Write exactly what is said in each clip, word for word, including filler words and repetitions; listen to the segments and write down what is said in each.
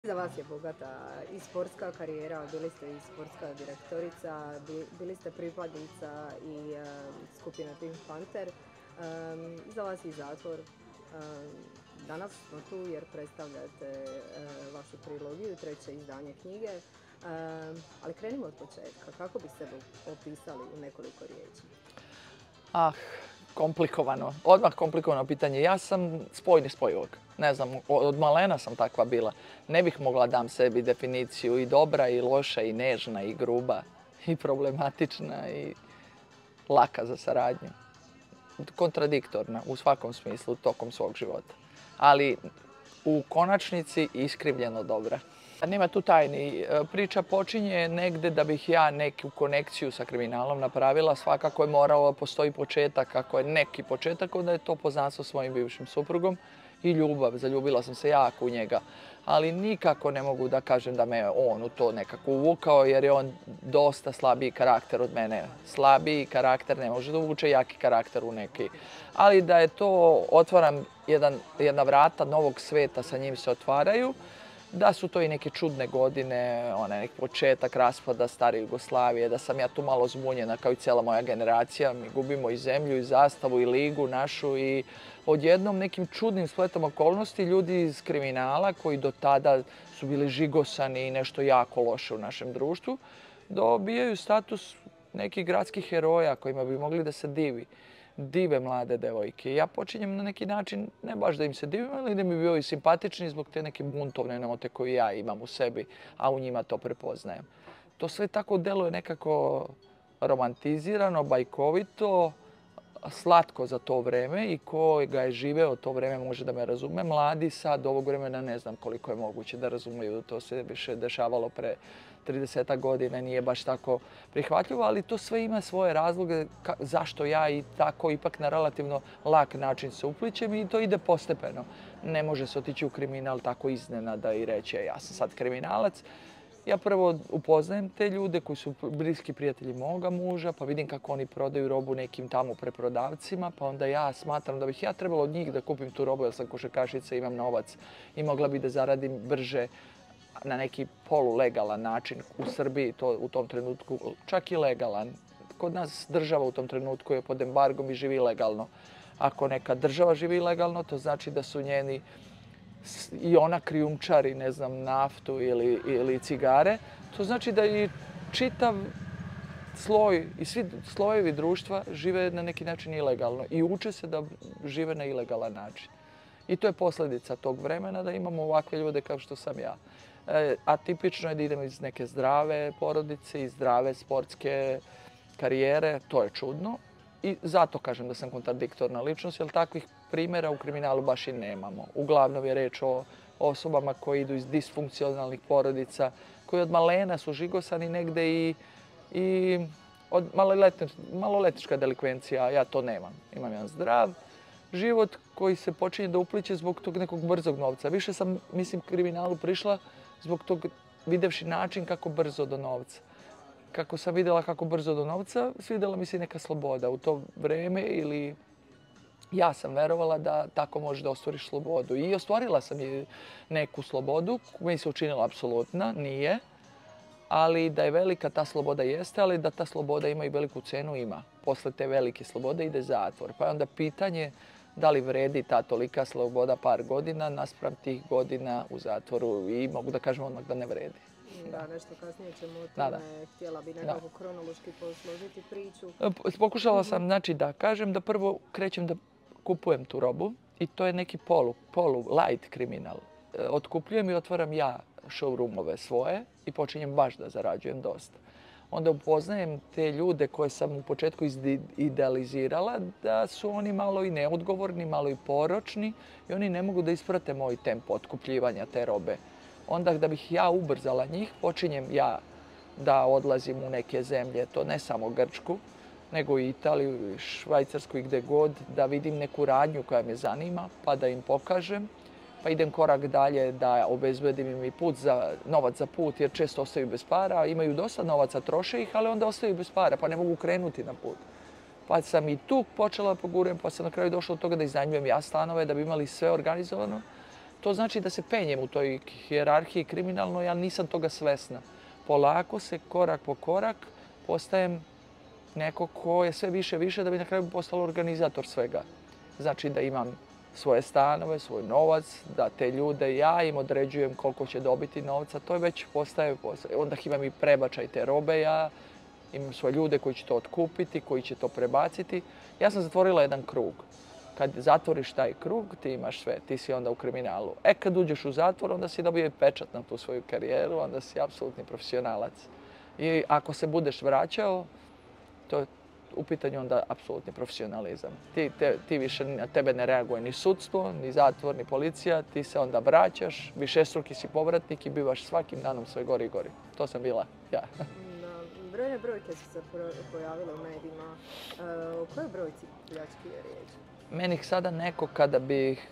Za vas je bogata i sportska karijera, bili ste i sportska direktorica, bili ste pripadnica i um, skupine Pink Panther. Um, za vas je i zatvor. Um, danas smo tu jer predstavljate uh, vašu trilogiju, treće izdanje knjige. Um, ali krenimo od početka. Kako bi sebe opisali u nekoliko riječi? Ah, komplikovano. Odmah komplikovano pitanje. Ja sam spoj nespojivog. Ne znam, od malena sam takva bila. Ne bih mogla dam sebi definiciju i dobra i loša i nežna i gruba i problematična i laka za saradnju. Kontradiktorna u svakom smislu tokom svog života. Ali u konačnici iskrivljeno dobra. Nema tu tajni. Priča počinje negde da bih ja neku konekciju sa kriminalom napravila. Svakako je moralo, postoji početak. Ako je neki početak, onda je to poznanstvo svojim bivšim suprugom i ljubav. Zaljubila sam se jako u njega. Ali nikako ne mogu da kažem da me on u to nekako uvukao, jer je on dosta slabiji karakter od mene. Slabiji karakter ne može da uvuče jaki karakter u neki. Ali da je to, otvaram jedan, jedna vrata novog sveta, sa njim se otvaraju. Da su to i neke čudne godine, onaj neki početak raspada stare Jugoslavije, da sam ja tu malo zbunjena kao i cijela moja generacija. Mi gubimo i zemlju, i zastavu, i ligu našu i odjednom nekim čudnim spletom okolnosti ljudi iz kriminala koji do tada su bili žigosani i nešto jako loše u našem društvu, dobijaju status nekih gradskih heroja kojima bi mogli da se divi. Dive mlade devojke. Ja počinjem na neki način, ne baš da im se divim, ali da mi bi bili simpatični zbog te neke buntovne note koje ja imam u sebi, a u njima to prepoznajem. To sve tako deluje nekako romantizirano, bajkovito, slatko za to vreme i ko ga je živeo to vreme može da me razume. Mladi sad ovog vremena ne znam koliko je moguće da razumeju. To se više dešavalo pre trideset godina, nije baš tako prihvatljivo, ali to sve ima svoje razloge zašto ja i tako ipak na relativno lak način se uplićem i to ide postepeno. Ne može se otići u kriminal tako iznenada i reći ja sam sad kriminalac. Ja prvo upoznajem te ljude koji su bliski prijatelji moga muža, pa vidim kako oni prodaju robu nekim tamo preprodavcima, pa onda ja smatram da bih ja trebalo od njih da kupim tu robu jer sam košarkašica, imam novac i mogla bi da zaradim brže na neki polulegalan način u Srbiji, to u tom trenutku čak i legalan. Kod nas država u tom trenutku je pod embargom i živi legalno. Ako neka država živi legalno, to znači da su njeni i ona krijumčari, ne znam, naftu ili, ili cigare. To znači da i čitav sloj i svi slojevi društva žive na neki način ilegalno i uče se da žive na ilegalan način. I to je posljedica tog vremena da imamo ovakve ljude kao što sam ja. E, atipično je da idem iz neke zdrave porodice, iz zdrave sportske karijere, to je čudno. I zato kažem da sam kontradiktorna ličnost, jer takvih primjera u kriminalu baš i nemamo. Uglavnom je reč o osobama koji idu iz disfunkcionalnih porodica, koji od malena su žigosani negde i, i od maloletnička delikvencija, ja to nemam. Imam jedan zdrav život koji se počinje da upliće zbog tog nekog brzog novca. Više sam, mislim, kriminalu prišla zbog tog videvši način kako brzo do novca. Kako sam vidjela kako brzo do novca, svidjela mi se neka sloboda u to vreme ili ja sam verovala da tako možeš da ostvariš slobodu. I ostvarila sam i neku slobodu, mi se učinila apsolutna, nije. Ali da je velika ta sloboda jeste, ali da ta sloboda ima i veliku cenu ima. Posle te velike slobode ide zatvor. Pa je onda pitanje da li vredi ta tolika sloboda par godina naspram tih godina u zatvoru i mogu da kažem odmah da ne vredi. Da, nešto kasnije ćemo o tome. Da, da. Htjela bi nekako da. kronološki posložiti priču. Pokušala sam, znači da kažem da prvo krećem da kupujem tu robu i to je neki polu, polu light kriminal. Otkupljujem i otvaram ja showroomove svoje i počinjem baš da zarađujem dosta. Onda upoznajem te ljude koje sam u početku idealizirala da su oni malo i neodgovorni, malo i poročni i oni ne mogu da isprate moj tempo otkupljivanja te robe. Onda da bih ja ubrzala njih, počinjem ja da odlazim u neke zemlje, to ne samo Grčku, nego i Italiju, Švajcarsku i gde god, da vidim neku radnju koja me zanima, pa da im pokažem. Pa idem korak dalje da obezbedim im i put za, novac za put, jer često ostaju bez para. Imaju dosta novaca, troše ih, ali onda ostaju bez para, pa ne mogu krenuti na put. Pa sam i tu počela pogurujem, pa sam na kraju došla od toga da iznajmljujem ja stanove, da bi imali sve organizovano. To znači da se penjem u toj hijerarhiji kriminalnoj, ja nisam toga svesna. Polako se, korak po korak, postajem neko ko je sve više više da bi na kraju postalo organizator svega. Znači da imam svoje stanove, svoj novac, da te ljude ja im određujem koliko će dobiti novca, to je već postaje, postaje. Onda imam i prebačaj te robe, ja imam svoje ljude koji će to otkupiti, koji će to prebaciti. Ja sam zatvorila jedan krug. Kad zatvoriš taj krug, ti imaš sve, ti si onda u kriminalu. E kad uđeš u zatvor, onda si dobio i pečat na tu svoju karijeru, onda si apsolutni profesionalac. I ako se budeš vraćao, to je u pitanju onda apsolutni profesionalizam. Ti, te, ti više na tebe ne reaguje ni sudstvo, ni zatvor, ni policija, ti se onda vraćaš, višestruki si povratnik i bivaš svakim danom sve gori i gori. To sam bila ja. Brojne brojke su se pojavile u medijima. O kojoj brojci pljački je riječ? Meni sada neko kada bih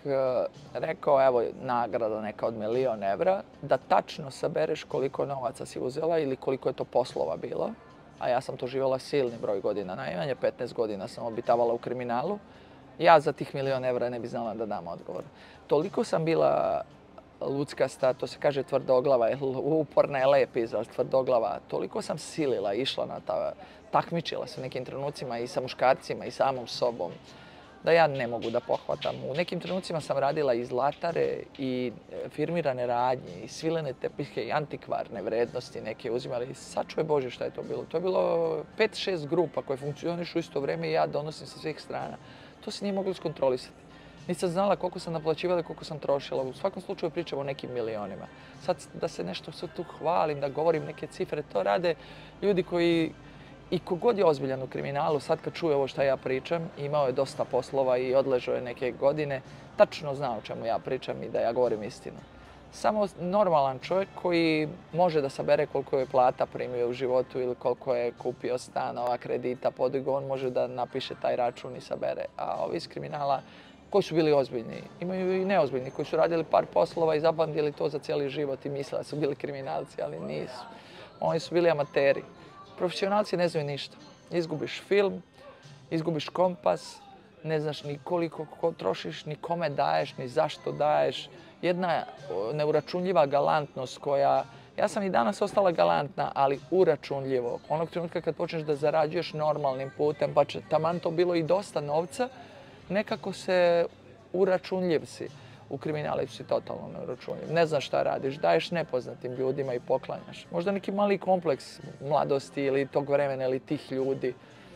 rekao, evo nagrada neka od milion evra, da tačno sabereš koliko novaca si uzela ili koliko je to poslova bilo, a ja sam to živjela silni broj godina, najmanje petnaest godina sam obitavala u kriminalu, ja za tih milion evra ne bi znala da dam odgovor. Toliko sam bila luckasta, to se kaže tvrdoglava, uporna je lep izraz, tvrdoglava, toliko sam silila, išla na ta, takmičila se u nekim trenucima i sa muškarcima i samom sobom, da ja ne mogu da pohvatam. U nekim trenucima sam radila i zlatare i firmirane radnje i svilene tepihe i antikvarne vrednosti neke uzimali. Sačuvaj Bože šta je to bilo. To je bilo pet šest grupa koje funkcionišu u isto vrijeme i ja donosim sa svih strana. To se nije moglo skontrolisati. Nisam znala koliko sam naplaćivala i koliko sam trošila. U svakom slučaju pričam o nekim milionima. Sad da se nešto sve tu hvalim, da govorim neke cifre, to rade ljudi koji i kogod je ozbiljan u kriminalu, sad kad čuje ovo što ja pričam, imao je dosta poslova i odležao je neke godine, tačno zna o čemu ja pričam i da ja govorim istinu. Samo normalan čovjek koji može da sabere koliko je plata primio u životu ili koliko je kupio stanova, kredita, podigao, on može da napiše taj račun i sabere. A ovi iz kriminala koji su bili ozbiljni, imaju i neozbiljni, koji su radili par poslova i zapamtili to za cijeli život i misle da su bili kriminalci, ali nisu. Oni su bili amateri. Profesionalci ne znaju ništa. Izgubiš film, izgubiš kompas, ne znaš ni koliko trošiš, ni kome daješ, ni zašto daješ. Jedna neuračunljiva galantnost koja... Ja sam i danas ostala galantna, ali uračunljivo. Onog trenutka kad počneš da zarađuješ normalnim putem, pa će taman to bilo i dosta novca, nekako se uračunljiv si. U kriminalu si totalno neuračunljiv. Ne znaš šta radiš, daješ nepoznatim ljudima i poklanjaš. Možda neki mali kompleks mladosti ili tog vremena ili tih ljudi.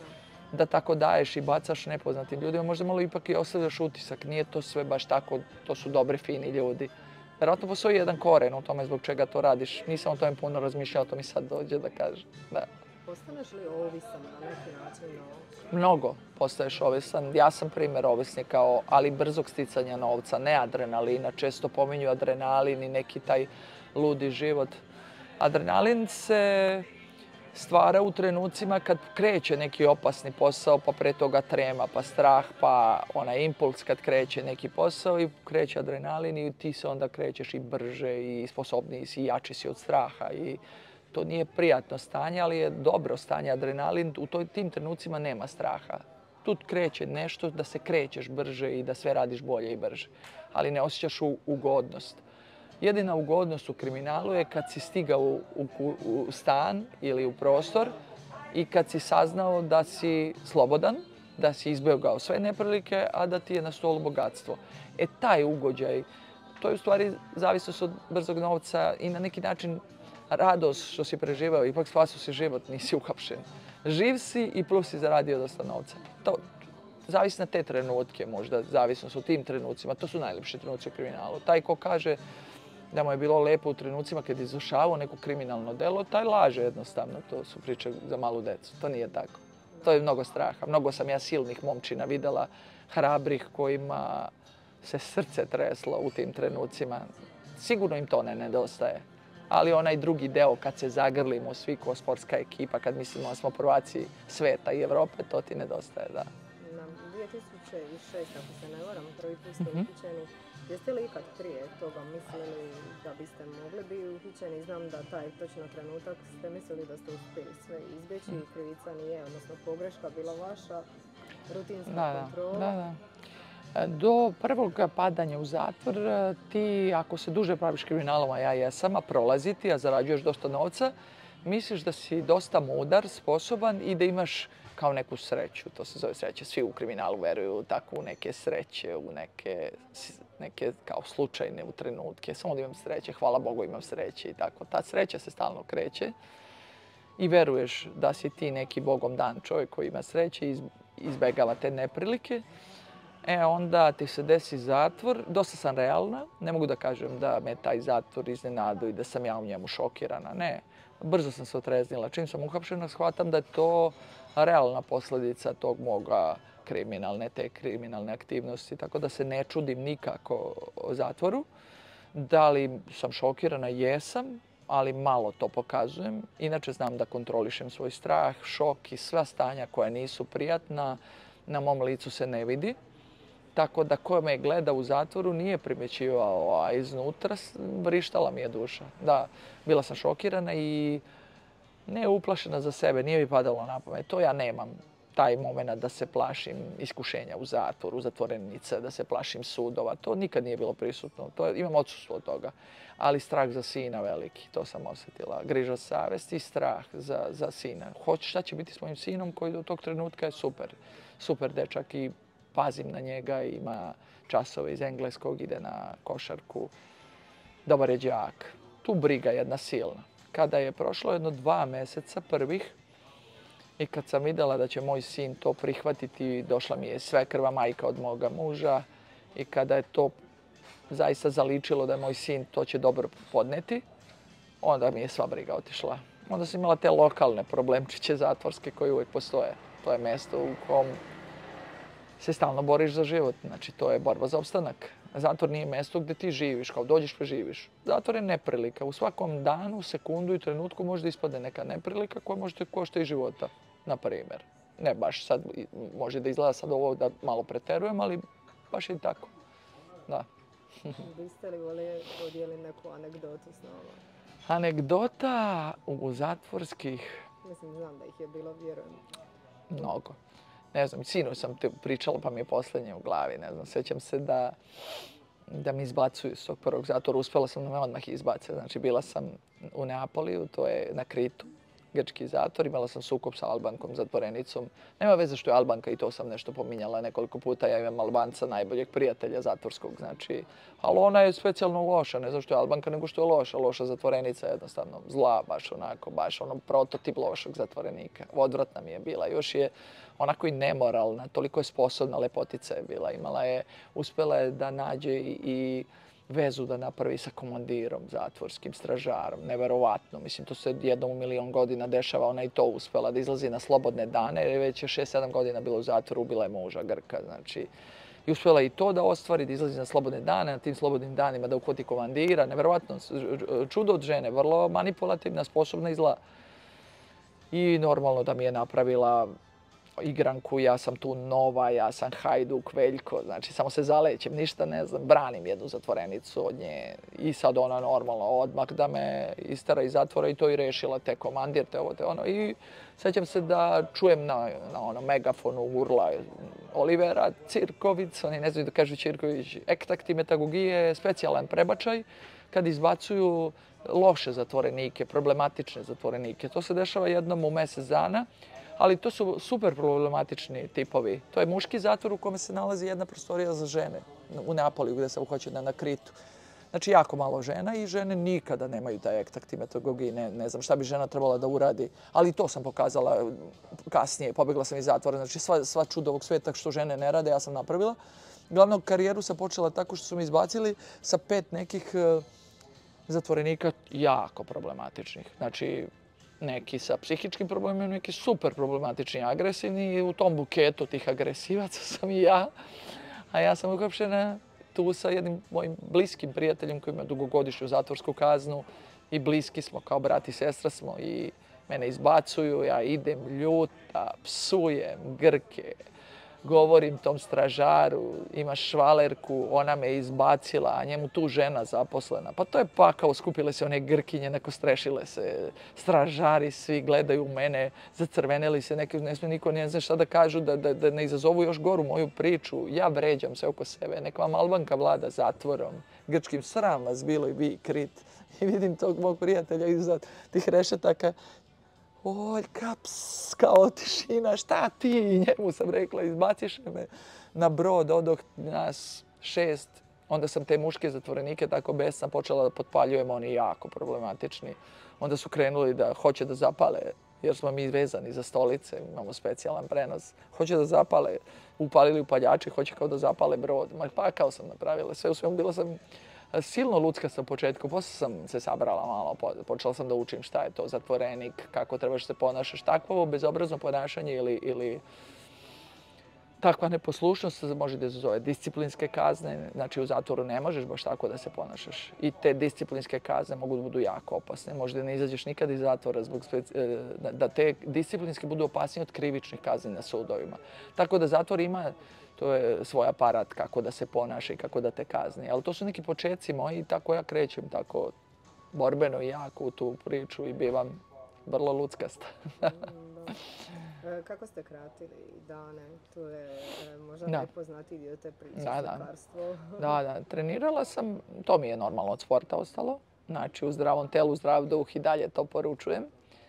Da tako daješ i bacaš nepoznatim ljudima, možda malo ipak i ostavljaš utisak. Nije to sve baš tako, to su dobri, fini ljudi. Vjerojatno postoji jedan koren u tome zbog čega to radiš. Nisam o tome puno razmišljala, to mi sad dođe da kažem. Da. Postaneš li ovisan na neki način? Mnogo postaješ ovisan. Ja sam primjer ovisnika, ali brzog sticanja novca, ne adrenalina. Često pominju adrenalin i neki taj ludi život. Adrenalin se stvara u trenucima kad kreće neki opasni posao, pa pre toga trema, pa strah, pa onaj impuls kad kreće neki posao i kreće adrenalin i ti se onda krećeš i brže i sposobniji si i jači si od straha. I to nije prijatno stanje, ali je dobro stanje. Adrenalin, u tim trenucima nema straha. Tu kreće nešto da se krećeš brže i da sve radiš bolje i brže. Ali ne osjećaš ugodnost. Jedina ugodnost u kriminalu je kad si stigao u, u, u stan ili u prostor i kad si saznao da si slobodan, da si izbjegao sve neprilike, a da ti je na stolu bogatstvo. E taj ugođaj, to je u stvari zavisnost od brzog novca i na neki način radost što si preživao, ipak spasio si život, nisi uhapšen. Živ si i plus si zaradio dosta novca. To zavisi na te trenutke možda, zavisnost u tim trenucima. To su najljepši trenuci u kriminalu. Taj ko kaže da mu je bilo lepo u trenucima kad je izvršavao neko kriminalno delo, taj laže jednostavno. To su priče za malu decu. To nije tako. To je mnogo straha. Mnogo sam ja silnih momčina videla, hrabrih kojima se srce treslo u tim trenucima. Sigurno im to ne nedostaje. Ali onaj drugi deo kad se zagrlimo svi kao sportska ekipa, kad mislimo da smo prvaci sveta i Evrope, to ti nedostaje, da. Na dvije tisuće šeste. ako se ne varam, prvi put ste uhićeni. Jeste li ikad prije toga mislili da biste mogli biti uhićeni? Znam da taj točno trenutak ste mislili da ste uspjeli sve izbjeći i krivica nije, odnosno pogreška bila vaša, rutinska da, kontrola. Da, da. Do prvog padanja u zatvor ti, ako se duže baviš kriminalom, a ja jesam, a prolaziti, a zarađuješ dosta novca, misliš da si dosta mudar, sposoban i da imaš kao neku sreću. To se zove sreća. Svi u kriminalu veruju tako u neke sreće, u neke, neke kao slučajne u trenutke. Samo da imam sreće, hvala Bogu imam sreće i tako. Ta sreća se stalno kreće i veruješ da si ti neki Bogom dan čovjek koji ima sreće i izbegava te neprilike. E, onda ti se desi zatvor. Dosta sam realna. Ne mogu da kažem da me taj zatvor iznenadio i da sam ja u njemu šokirana. Ne. Brzo sam se otreznila. Čim sam uhapšena, shvatam da je to realna posljedica tog moga kriminalne, te kriminalne aktivnosti. Tako da se ne čudim nikako o zatvoru. Da li sam šokirana? Jesam, ali malo to pokazujem. Inače znam da kontrolišem svoj strah, šok i sva stanja koja nisu prijatna na mom licu se ne vidi. Tako da ko me gleda u zatvoru nije primjećivao, a iznutra vrištala mi je duša. Da, bila sam šokirana i ne uplašena za sebe, nije mi padalo na pamet. To ja nemam, taj moment da se plašim iskušenja u zatvoru, zatvorenice, da se plašim sudova. To nikad nije bilo prisutno. To, imam odsustvo od toga. Ali strah za sina veliki, to sam osjetila. Griža savesti i strah za, za sina. Hoću šta će biti s mojim sinom koji do tog trenutka je super. Super dečak i pazim na njega, ima časove iz engleskog, ide na košarku. Dobar je đak. Tu briga jedna silna. Kada je prošlo jedno dva mjeseca prvih i kad sam vidjela da će moj sin to prihvatiti, došla mi je svekrva majka od moga muža i kada je to zaista zaličilo da je moj sin to će dobro podneti, onda mi je sva briga otišla. Onda sam imala te lokalne problemčiće zatvorske koji uvijek postoje. To je mjesto u kom se stalno boriš za život. Znači, to je borba za opstanak. Zatvor nije mjesto gdje ti živiš, kao dođeš pa živiš. Zatvor je neprilika. U svakom danu, sekundu i trenutku može da ispade neka neprilika koja može te košta i života, na primjer. Ne baš sad, može da izgleda sad ovo da malo preterujem, ali baš je i tako. Da. Biste li volili podijeli neku anegdotu s nama? Anegdota u zatvorskih... Mislim, znam da ih je bilo, vjerujem. Mnogo. Ne znam, sinu sam te pričala pa mi je posljednje u glavi. Ne znam, sjećam se da, da mi izbacuju iz tog prvog zatvora. Uspjela sam da me odmah izbace. Znači, bila sam u Neapoliju, to je na Kritu, grčki zatvor. Imala sam sukob sa Albankom, zatvorenicom. Nema veze što je Albanka i to sam nešto pominjala nekoliko puta. Ja imam Albanca, najboljeg prijatelja zatvorskog. Znači, ali ona je specijalno loša. Ne znam što je Albanka, nego što je loša. Loša zatvorenica, jednostavno zla, baš onako, baš ono prototip lošeg zatvorenika. Odvratna mi je bila. Još je onako i nemoralna, toliko je sposobna, lepotica je bila. Imala je, uspjela je da nađe i, i vezu da napravi sa komandirom, zatvorskim stražarom. Neverovatno. Mislim, to se jednom u milion godina dešava. Ona i to uspjela da izlazi na slobodne dane, jer je već je šest sedam godina bila u zatvoru, ubila je muža Grka. Znači, i uspjela i to da ostvari, da izlazi na slobodne dane, na tim slobodnim danima da uhvati komandira. Neverovatno. Čudo od žene, vrlo manipulativna, sposobna i zla. I normalno da mi je napravila igranku, ja sam tu nova, ja sam Hajduk, Veljko, znači samo se zalećem, ništa ne znam, branim jednu zatvorenicu od nje i sad ona normalno odmah da me istara iz zatvora i to i rešila, te komandir, te ovo, te ono. I sjećam se da čujem na, na ono megafonu urla Olivera Cirković, oni ne znaju da kažu Cirković, ektakti metagogije, specijalan prebačaj, kad izbacuju loše zatvorenike, problematične zatvorenike. To se dešava jednom u mjesec dana. Ali to su super problematični tipovi. To je muški zatvor u kome se nalazi jedna prostorija za žene u Neapoliju gdje sam uhoćena na Kritu. Znači jako malo žena i žene nikada nemaju taj ektakti metodologiji. Ne, ne znam šta bi žena trebala da uradi. Ali to sam pokazala kasnije. Pobjegla sam iz zatvora. Znači sva, sva čuda ovog svijeta što žene ne rade, ja sam napravila. Glavno karijeru sam počela tako što su mi izbacili sa pet nekih uh, zatvorenika jako problematičnih. Znači, neki sa psihičkim problemima, neki super problematični i agresivni i u tom buketu tih agresivaca sam i ja. A ja sam uhapšena tu sa jednim mojim bliskim prijateljem koji ima dugogodišnju zatvorsku kaznu i bliski smo, kao brat i sestra smo i mene izbacuju, ja idem ljuta, psujem, grke, govorim tom stražaru, imaš švalerku, ona me izbacila, a njemu tu žena zaposlena. Pa to je pakao, skupile se one grkinje, neko strešile se, stražari svi gledaju u mene, zacrvenili se, neki ne smije niko, ne zna šta da kažu, da, da, da ne izazovu još goru moju priču. Ja vređam se oko sebe, nek vam Albanka vlada zatvorom, grčkim, sram vas bilo i vi krit. I vidim tog mog prijatelja iza tih rešetaka. Oljka, ps, kao tišina, šta ti? Njemu sam rekla, izbaciš me na brod, odoh nas šest. Onda sam te muške zatvorenike tako besna počela da potpaljujem, oni jako problematični. Onda su krenuli da hoće da zapale, jer smo mi vezani za stolice, imamo specijalan prenos. Hoće da zapale, upalili upaljači, hoće kao da zapale brod. Ma pa kao sam napravila, sve u svemu bilo sam silno ludska sa početku, poslije sam se sabrala malo, počela sam da učim šta je to zatvorenik, kako trebaš se ponašaš. Takvo bezobrazno ponašanje ili, ili takva neposlušnost može da izazove disciplinske kazne. Znači u zatvoru ne možeš baš tako da se ponašaš. I te disciplinske kazne mogu da budu jako opasne. Možda ne izađeš nikad iz zatvora zbog da te disciplinske budu opasnije od krivičnih kazni na sudovima. Tako da zatvor ima to je svoj aparat kako da se ponaša i kako da te kazni. Ali to su neki početci moji i tako ja krećem tako borbeno i jako u tu priču i bivam vrlo luckasta. Kako ste kratili dane? Tu je možda najpoznatiji dio te priče, slikarstvo. Da, da. Trenirala sam, to mi je normalno od sporta ostalo. Znači u zdravom telu, zdrav duh i dalje to poručujem.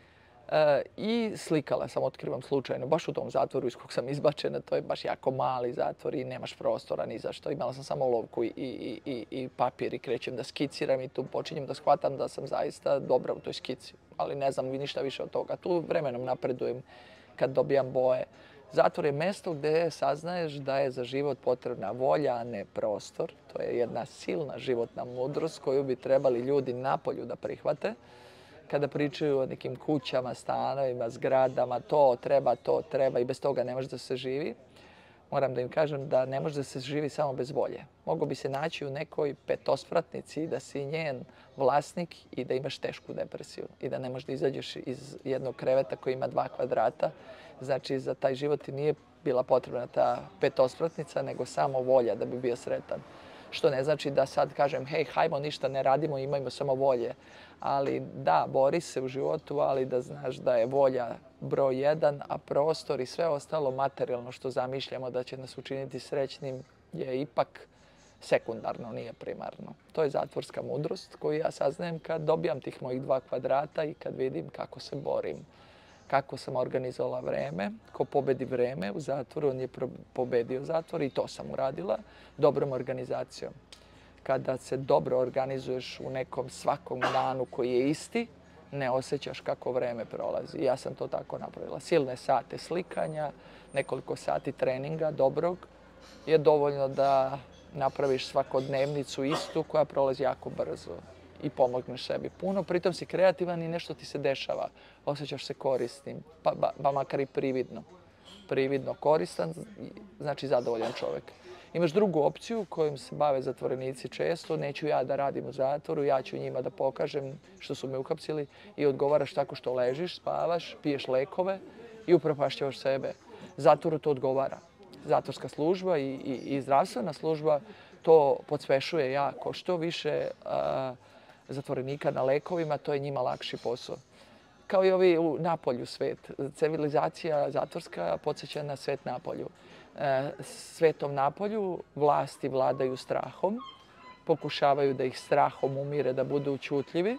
E, I slikala sam, otkrivam slučajno, baš u tom zatvoru iz kog sam izbačena. To je baš jako mali zatvor i nemaš prostora ni za što. Imala sam samo olovku i, i, i, i papir i krećem da skiciram i tu počinjem da shvatam da sam zaista dobra u toj skici. Ali ne znam ništa više od toga. Tu vremenom napredujem kad dobijam boje. Zatvor je mjesto gdje saznaješ da je za život potrebna volja, a ne prostor. To je jedna silna životna mudrost koju bi trebali ljudi napolju da prihvate. Kada pričaju o nekim kućama, stanovima, zgradama, to treba, to treba i bez toga ne može da se živi. Moram da im kažem da ne može da se živi samo bez volje. Mogu bi se naći u nekoj petospratnici da si njen vlasnik i da imaš tešku depresiju i da ne možeš da izađeš iz jednog kreveta koji ima dva kvadrata. Znači, za taj život ti nije bila potrebna ta petospratnica, nego samo volja da bi bio sretan. Što ne znači da sad kažem, hej, hajmo, ništa ne radimo, imajmo samo volje. Ali da, bori se u životu, ali da znaš da je volja broj jedan, a prostor i sve ostalo materijalno što zamišljamo da će nas učiniti srećnim je ipak sekundarno, nije primarno. To je zatvorska mudrost koju ja saznajem kad dobijam tih mojih dva kvadrata i kad vidim kako se borim. Kako sam organizovala vreme, ko pobedi vreme u zatvoru, on je pobedio zatvor i to sam uradila dobrom organizacijom. Kada se dobro organizuješ u nekom svakom danu koji je isti, ne osjećaš kako vreme prolazi. Ja sam to tako napravila. Silne sate slikanja, nekoliko sati treninga dobrog je dovoljno da napraviš svakodnevnicu istu koja prolazi jako brzo i pomogneš sebi puno. Pritom si kreativan i nešto ti se dešava. Osjećaš se korisnim, pa, pa, pa makar i prividno. Prividno koristan, znači zadovoljan čovjek. Imaš drugu opciju kojom se bave zatvorenici često. Neću ja da radim u zatvoru, ja ću njima da pokažem što su me uhapsili i odgovaraš tako što ležiš, spavaš, piješ lekove i upropašćavaš sebe. Zatvoru to odgovara. Zatvorska služba i, i, i zdravstvena služba to pospešuje jako. Što više a, zatvorenika na lekovima, to je njima lakši posao. Kao i ovi u napolju svet. Civilizacija zatvorska podsjeća na svet napolju. E, svetom napolju vlasti vladaju strahom, pokušavaju da ih strahom umire, da budu učutljivi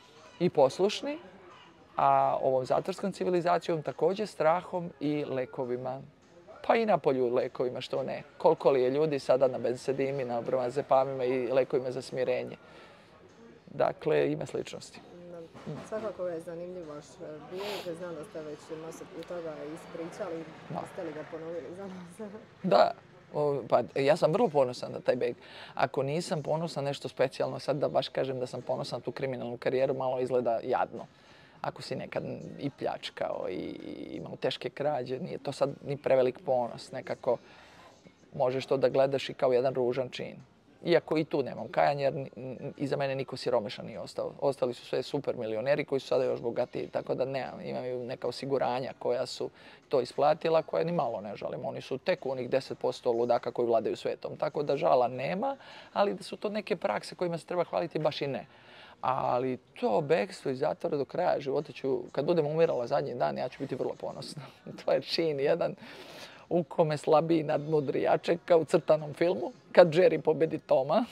i poslušni, a ovom zatvorskom civilizacijom također strahom i lekovima. Pa i napolju lekovima, što ne. Koliko li je ljudi sada na benzedimi, na bromazepamima i lekovima za smirenje. Dakle, ima sličnosti. Svakako je zanimljiv vaš bijeg. Znam da ste već masu toga ispričali. Ste li ga ponovili za nas? Da. O, pa, ja sam vrlo ponosan na taj beg. Ako nisam ponosan nešto specijalno, sad da baš kažem da sam ponosan na tu kriminalnu karijeru, malo izgleda jadno. Ako si nekad i pljačkao i imao teške krađe, nije to sad ni prevelik ponos. Nekako možeš to da gledaš i kao jedan ružan čin. iako i tu nemam kajanja jer iza mene niko siromašan nije ostao. Ostali su sve super milioneri koji su sada još bogatiji, tako da nemam, imaju neka osiguranja koja su to isplatila, koje ni malo ne žalim. Oni su tek u onih deset posto ludaka koji vladaju svetom, tako da žala nema, ali da su to neke prakse kojima se treba hvaliti baš i ne. Ali to bekstvo iz zatvora do kraja života ću, kad budem umirala zadnji dan, ja ću biti vrlo ponosna. To je čin jedan u kome slabiji nadmudri jače kao u crtanom filmu, kad Jerry pobedi Toma.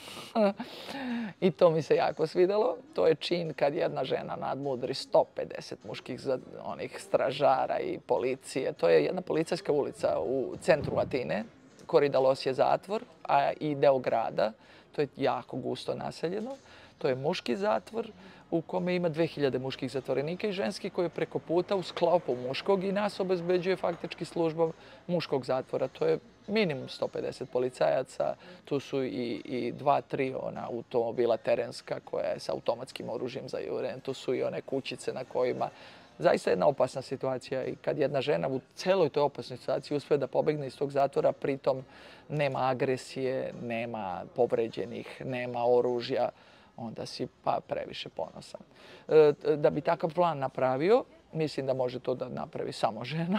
I to mi se jako svidelo. To je čin kad jedna žena nadmudri sto pedeset muških onih stražara i policije. To je jedna policijska ulica u centru Atine. Koridalos je zatvor, a i deo grada. To je jako gusto naseljeno. To je muški zatvor u kome ima dve hiljade muških zatvorenika i ženski koji je preko puta u sklopu muškog i nas obezbeđuje faktički služba muškog zatvora. To je minimum sto pedeset policajaca, tu su i, i dva, tri ona automobila terenska koja je sa automatskim oružjem za juren, tu su i one kućice na kojima zaista jedna opasna situacija i kad jedna žena u celoj toj opasnoj situaciji uspije da pobegne iz tog zatvora, pritom nema agresije, nema povređenih, nema oružja, onda si pa previše ponosan. Da bi takav plan napravio, mislim da može to da napravi samo žena,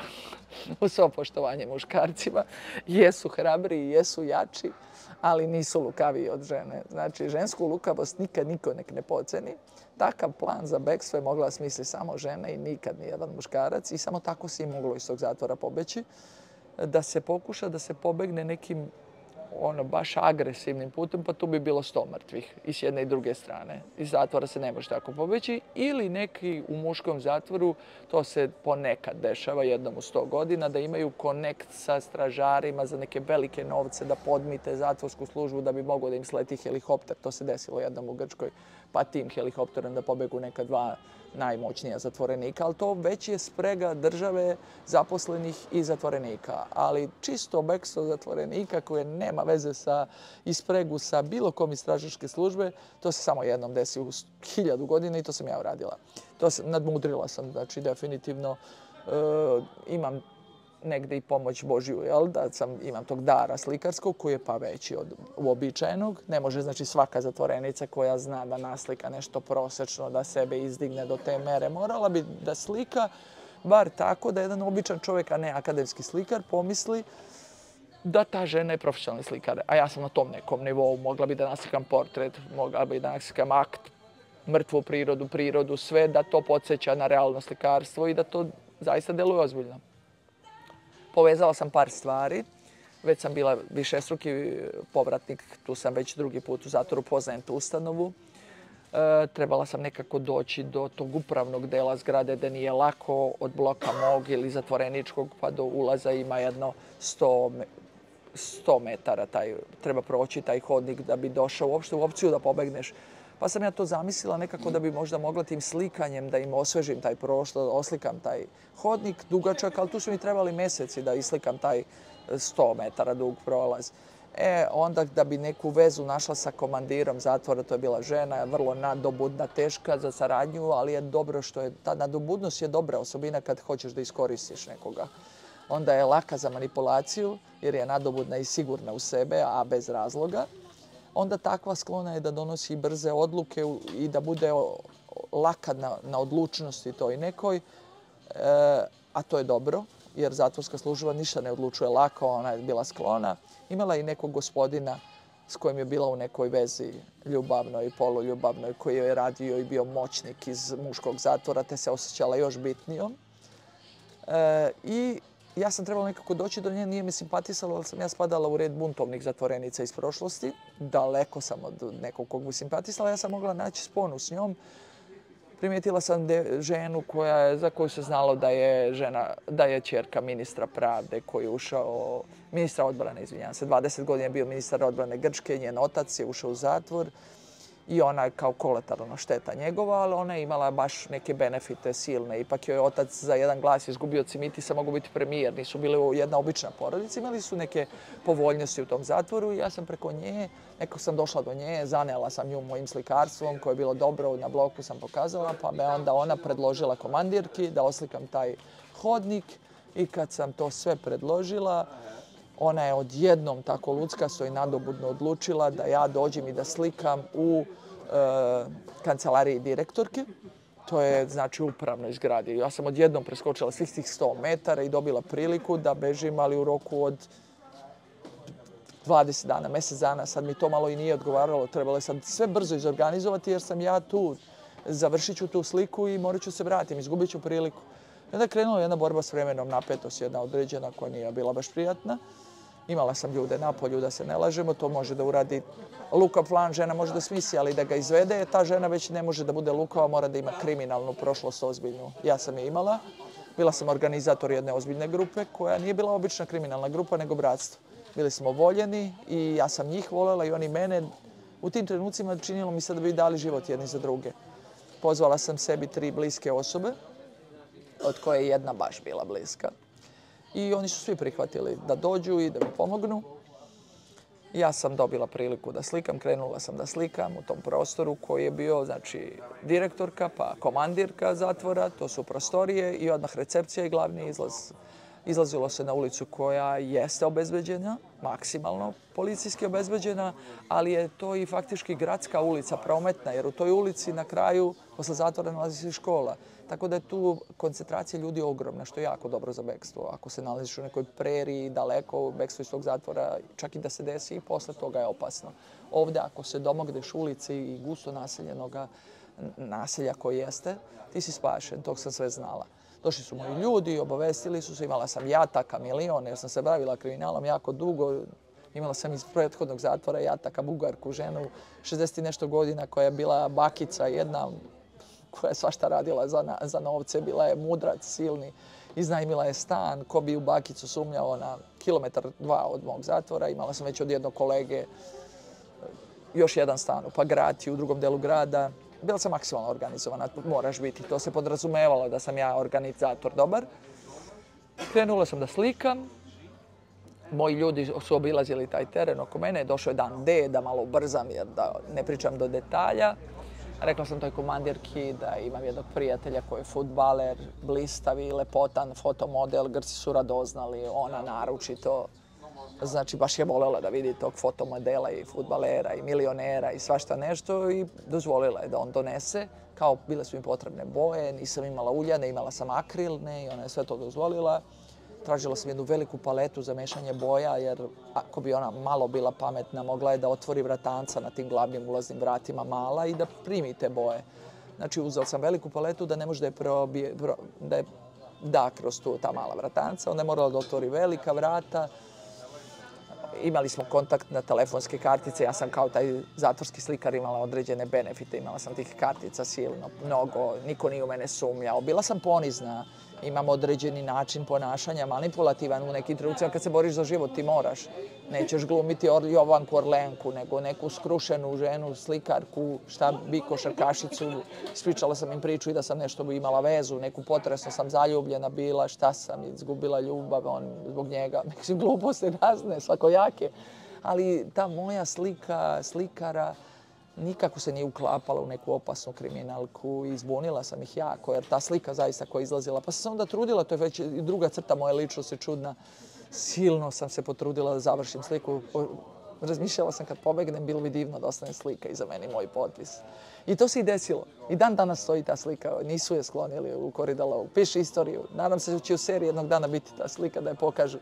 u svo poštovanje muškarcima. Jesu hrabri, jesu jači, ali nisu lukaviji od žene. Znači, žensku lukavost nikad niko nek ne podceni. Takav plan za bekstvo je mogla smisliti samo žena i nikad nijedan muškarac i samo tako se i moglo iz tog zatvora pobeći. Da se pokuša da se pobegne nekim ono baš agresivnim putem, pa tu bi bilo sto mrtvih i s jedne i druge strane. Iz zatvora se ne može tako pobeći. Ili neki u muškom zatvoru, to se ponekad dešava jednom u sto godina, da imaju konekt sa stražarima za neke velike novce, da podmite zatvorsku službu da bi mogao da im sleti helikopter. To se desilo jednom u Grčkoj, pa tim helikopterom da pobegu neka dva najmoćnija zatvorenika, ali to već je sprega države, zaposlenih i zatvorenika. Ali čisto bekstvo zatvorenika koje nema veze sa i spregu sa bilo kom iz stražarske službe, to se samo jednom desi u hiljadu godina i to sam ja uradila. To sam, nadmudrila sam, znači definitivno e, imam negde i pomoć Božju, jel, da sam, imam tog dara slikarskog koji je pa veći od uobičajenog. Ne može, znači, svaka zatvorenica koja zna da naslika nešto prosečno, da sebe izdigne do te mere. Morala bi da slika bar tako da jedan običan čovjek, a ne akademski slikar, pomisli da ta žena je profesionalni slikar. A ja sam na tom nekom nivou. Mogla bi da naslikam portret, mogla bi da naslikam akt, mrtvu prirodu, prirodu, sve da to podsjeća na realno slikarstvo i da to zaista deluje ozbiljno. Povezala sam par stvari. Već sam bila višestruki povratnik, tu sam već drugi put u zatvoru, poznajem tu ustanovu. E, trebala sam nekako doći do tog upravnog dela zgrade da nije lako od bloka mog ili zatvoreničkog pa do ulaza ima jedno sto metara. Taj, treba proći taj hodnik da bi došao uopšte u opciju da pobegneš. Pa sam ja to zamislila nekako da bi možda mogla tim slikanjem da im osvežim taj prostor, da oslikam taj hodnik dugačak, ali tu su mi trebali meseci da islikam taj sto metara dug prolaz. E, onda da bi neku vezu našla sa komandirom zatvora, to je bila žena, vrlo nadobudna, teška za saradnju, ali je dobro što je, ta nadobudnost je dobra osobina kad hoćeš da iskoristiš nekoga. Onda je laka za manipulaciju, jer je nadobudna i sigurna u sebe, a bez razloga. Onda takva sklona je da donosi brze odluke i da bude laka na, na odlučnosti toj nekoj, e, a to je dobro, jer zatvorska služba ništa ne odlučuje lako, ona je bila sklona. Imala je i nekog gospodina s kojim je bila u nekoj vezi ljubavnoj i poluljubavnoj, koji je radio i bio moćnik iz muškog zatvora, te se osjećala još bitnijom. E, I ja sam trebala nekako doći do nje, nije mi simpatisalo, ali sam ja spadala u red buntovnih zatvorenica iz prošlosti. Daleko sam od nekog kog bi simpatisala, ja sam mogla naći sponu s njom. Primijetila sam de, ženu koja je, za koju se znalo da je žena, da je ćerka ministra pravde koji je ušao, ministra odbrane, izvinjam se, dvadeset godina je bio ministar odbrane Grčke, njen otac je ušao u zatvor i ona je kao kolateralna šteta njegova, ali ona je imala baš neke benefite silne. Ipak joj je otac za jedan glas izgubio cimitisa, mogu biti premijer, nisu bili jedna obična porodica, imali su neke povoljnosti u tom zatvoru i ja sam preko nje, nekako sam došla do nje, zanela sam nju mojim slikarstvom koje je bilo dobro, na bloku sam pokazala, pa me onda ona predložila komandirki da oslikam taj hodnik i kad sam to sve predložila, ona je odjednom tako luckasto i nadobudno odlučila da ja dođem i da slikam u e, kancelariji direktorke. To je, znači, upravnoj zgradi. Ja sam odjednom preskočila svih tih sto metara i dobila priliku da bežim, ali u roku od dvadeset dana, mjesec dana. Sad mi to malo i nije odgovaralo. Trebalo je sad sve brzo izorganizovati jer sam ja tu. Završit ću tu sliku i morat ću se vratiti. Izgubit ću priliku. I onda je krenula jedna borba s vremenom, napetost jedna određena koja nije bila baš prijatna. Imala sam ljude na polju, da se ne lažemo. To može da uradi lukav plan, žena može da smisli, ali da ga izvede, ta žena već ne može da bude lukava, mora da ima kriminalnu prošlost ozbiljnu. Ja sam je imala. Bila sam organizator jedne ozbiljne grupe koja nije bila obična kriminalna grupa, nego bratstvo. Bili smo voljeni i ja sam njih voljela i oni mene. U tim trenucima činilo mi se da bi dali život jedni za druge. Pozvala sam sebi tri bliske osobe, od koje je jedna baš bila bliska. I oni su svi prihvatili da dođu i da mi pomognu. Ja sam dobila priliku da slikam, krenula sam da slikam u tom prostoru koji je bio, znači, direktorka pa komandirka zatvora, to su prostorije i odmah recepcija i glavni izlaz. Izlazilo se na ulicu koja jeste obezbeđena, maksimalno policijski obezbeđena, ali je to i faktički gradska ulica, prometna, jer u toj ulici na kraju posle zatvora nalazi se i škola. Tako da je tu koncentracija ljudi ogromna, što je jako dobro za bekstvo. Ako se nalaziš u nekoj preriji, daleko, bekstvo iz tog zatvora, čak i da se desi i posle toga je opasno. Ovdje, ako se domogneš ulici i gusto naseljenog naselja koji jeste, ti si spašen, tog sam sve znala. Došli su moji ljudi, obavestili su se, imala sam jataka, milion, jer sam se bavila kriminalom jako dugo. Imala sam iz prethodnog zatvora jataka, Bugarku, ženu, šezdeset i nešto godina, koja je bila bakica jedna, koja je svašta radila za, za novce, bila je mudrac, silni, iznajmila je stan, ko bi u bakicu sumnjao na kilometar dva od mog zatvora. Imala sam već od jednog kolege još jedan stan u Pagrati, u drugom delu grada. Bila sam maksimalno organizovana, moraš biti. To se podrazumevalo da sam ja organizator dobar. Krenula sam da slikam. Moji ljudi su obilazili taj teren oko mene. Došao je dan D, da malo ubrzam jer da ne pričam do detalja. Rekla sam toj komandirki da imam jednog prijatelja koji je fudbaler, blistavi, lepotan, fotomodel. Grci su radoznali, ona naročito. Znači, baš je voljela da vidi tog fotomodela i fudbalera i milionera i svašta nešto i dozvolila je da on donese. Kao bile su mi potrebne boje, nisam imala uljane, imala sam akrilne i ona je sve to dozvolila. Tražila sam jednu veliku paletu za mešanje boja jer ako bi ona malo bila pametna, mogla je da otvori vratanca na tim glavnim ulaznim vratima mala i da primi te boje. Znači, uzela sam veliku paletu da ne može da je probije, pro, da je da kroz tu ta mala vratanca. Onda je morala da otvori velika vrata. Imali smo kontakt na telefonske kartice, ja sam kao taj zatvorski slikar imala određene benefite, imala sam tih kartica silno, mnogo, niko nije u mene sumnjao. Bila sam ponizna, imam određeni način ponašanja, manipulativan u nekim trenucima kad se boriš za život, ti moraš. Nećeš glumiti Jovanku Orlenku, nego neku skrušenu ženu, slikarku, šta bi košarkašicu. Ispričala sam im priču i da sam nešto imala vezu, neku potresno sam zaljubljena bila, šta sam, izgubila ljubav on, zbog njega. Mislim, gluposti razne, svakojake. Ali ta moja slika, slikara, nikako se nije uklapala u neku opasnu kriminalku i izbunila sam ih jako, jer ta slika zaista koja je izlazila. Pa sam se onda trudila, to je već i druga crta moje ličnosti čudna. Silno sam se potrudila da završim sliku. Razmišljala sam kad pobegnem, bilo bi divno da ostane slika iza mene i moj potpis. I to se i desilo. I dan danas stoji ta slika. Nisu je sklonili u Koridalovu. Piše istoriju. Nadam se da će u seriji jednog dana biti ta slika da je pokažu.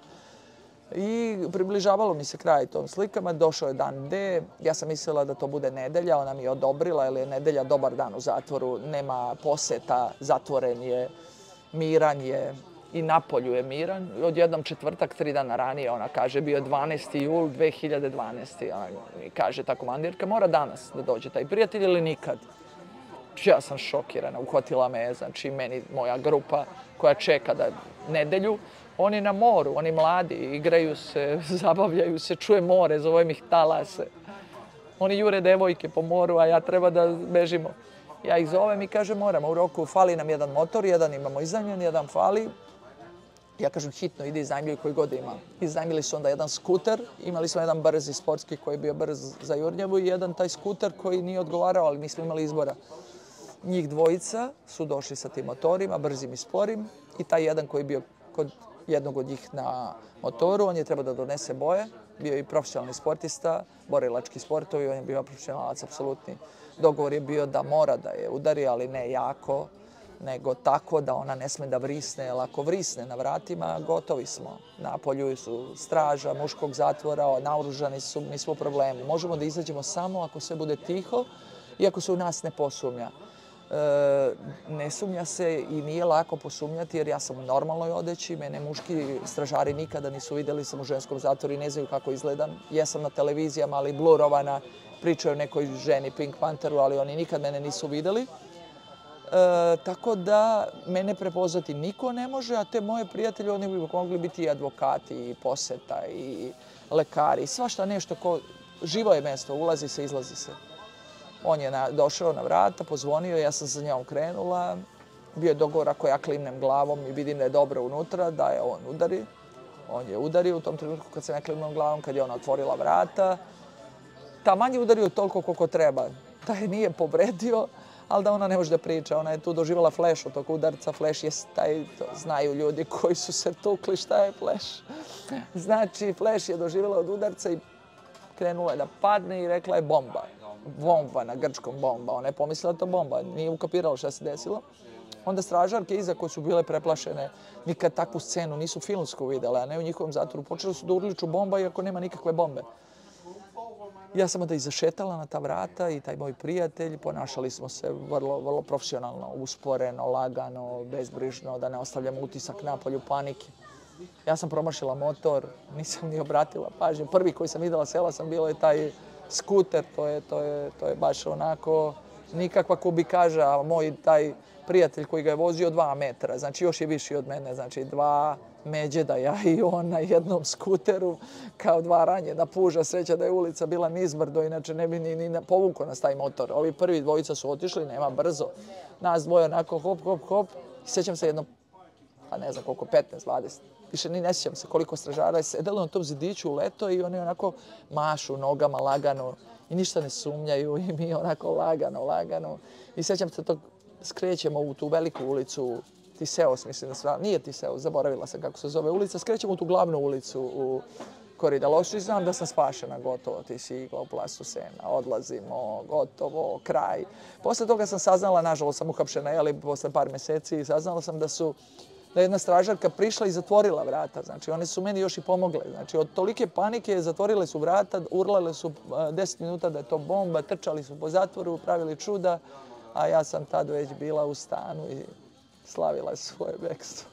I približavalo mi se kraj tom slikama. Došao je dan D. Ja sam mislila da to bude nedelja. Ona mi je odobrila jer je nedelja dobar dan u zatvoru. Nema poseta, zatvoren je, miran je. I na polju je miran. Odjednom četvrtak, tri dana ranije, ona kaže, bio je dvanaesti jul dve hiljade dvanaeste. Ona mi kaže, ta komandirka, mora danas da dođe taj prijatelj ili nikad. Ja sam šokirana, uhvatila me, znači meni moja grupa koja čeka da nedelju, oni na moru, oni mladi, igraju se, zabavljaju se, čuje more, zove ih talase. Oni jure devojke po moru, a ja treba da bežimo. Ja ih zovem i kažem, moramo u roku, fali nam jedan motor, jedan imamo iznajmljen, jedan fali. Ja kažem, hitno, ide iznajmljuj koji god ima. Iznajmili su onda jedan skuter, imali smo jedan brzi sportski koji je bio brz za Jurnjevu i jedan taj skuter koji nije odgovarao, ali nismo imali izbora. Njih dvojica su došli sa tim motorima, brzim i sporim, i taj jedan koji je bio kod jednog od njih na motoru. On je trebao da donese boje. Bio je i profesionalni sportista, borilački sportovi, on je bio profesionalac, apsolutni. Dogovor je bio da mora da je udari, ali ne jako, nego tako da ona ne sme da vrisne, jer ako vrisne na vratima, gotovi smo. Na polju su straža, muškog zatvora, naoružani su, mi smo u problemu. Možemo da izađemo samo ako sve bude tiho i ako se u nas ne posumnja. E, ne sumnja se i nije lako posumnjati jer ja sam u normalnoj odeći, mene muški stražari nikada nisu vidjeli, sam u ženskom zatvoru i ne znaju kako izgledam. Jesam na televizijama, ali blurovana, pričaju o nekoj ženi Pink Pantheru, ali oni nikad mene nisu vidjeli. E, tako da mene prepoznati niko ne može, a te moje prijatelje, oni bi mogli biti i advokati, i poseta, i lekari, svašta nešto. Ko, živo je mesto, ulazi se, izlazi se. On je na, došao na vrata, pozvonio, ja sam za njom krenula. Bio je dogovor ako ja klimnem glavom i vidim da je dobro unutra, da je on udari. On je udario u tom trenutku kad sam ja klimnem glavom, kad je ona otvorila vrata. Taman je udario toliko koliko treba. Da je nije povredio, ali da ona ne može da priča. Ona je tu doživjela fleš od tog udarca. Fleš je taj, to znaju ljudi koji su se tukli šta je fleš. Znači, fleš je doživjela od udarca i krenula je da padne i rekla je bomba. Bomba, na grčkom bomba. Ona je pomislila da to bomba, nije ukapirala šta se desilo. Onda stražarke iza koje su bile preplašene, nikad takvu scenu nisu filmsku vidjela, a ne u njihovom zatvoru. Počeli su da urliču bomba iako nema nikakve bombe. Ja sam onda izašetala na ta vrata i taj moj prijatelj, ponašali smo se vrlo, vrlo profesionalno, usporeno, lagano, bezbrižno, da ne ostavljamo utisak napolju panike. Ja sam promašila motor, nisam ni obratila pažnju. Prvi koji sam vidjela sela sam bilo je taj skuter, to je, to je, to je baš onako nikakva kubikaža, a moj taj prijatelj koji ga je vozio dva metra, znači još je viši od mene, znači dva međeda, ja i on na jednom skuteru, kao dva ranjena puža, sreća da je ulica bila nizbrdo, inače ne bi ni, ni povukao nas taj motor. Ovi prvi dvojica su otišli, nema brzo, nas dvoje onako hop, hop, hop, i sjećam se jedno, pa ne znam koliko, petnaest, dvadeset. Više ni ne sjećam se koliko stražara je sedelo na tom zidiću u leto i oni onako mašu nogama lagano i ništa ne sumnjaju i mi onako lagano, lagano. I sjećam se tog, skrećemo u tu veliku ulicu, Tiseos, mislim da sva, nije Tiseos, zaboravila sam kako se zove ulica, skrećemo u tu glavnu ulicu u Korida Loši i znam da sam spašena, gotovo, ti si igla u plastu sena, odlazimo, gotovo, kraj. Posle toga sam saznala, nažalost sam uhapšena, ali posle par mjeseci, saznala sam da su da je jedna stražarka prišla i zatvorila vrata. Znači, one su meni još i pomogle. Znači, od tolike panike zatvorile su vrata, urlale su deset minuta da je to bomba, trčali su po zatvoru, pravili čuda, a ja sam tad već bila u stanu i slavila svoje bekstvo.